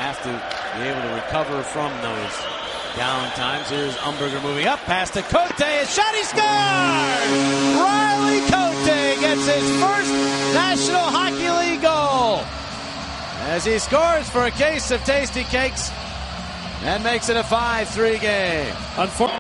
have to be able to recover from those down times. Here's Umberger moving up, pass to Cote, a shot, he scores! Riley Cote gets his first National Hockey League goal as he scores for a case of Tasty Cakes and makes it a 5-3 game.